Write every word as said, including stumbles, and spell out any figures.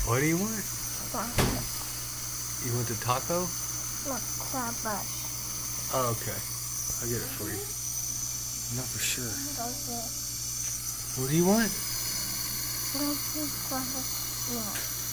What do you want? Taco. You want the taco? No, taco. Oh, okay. I'll get it for you. Not for sure. Okay. What do you want? No.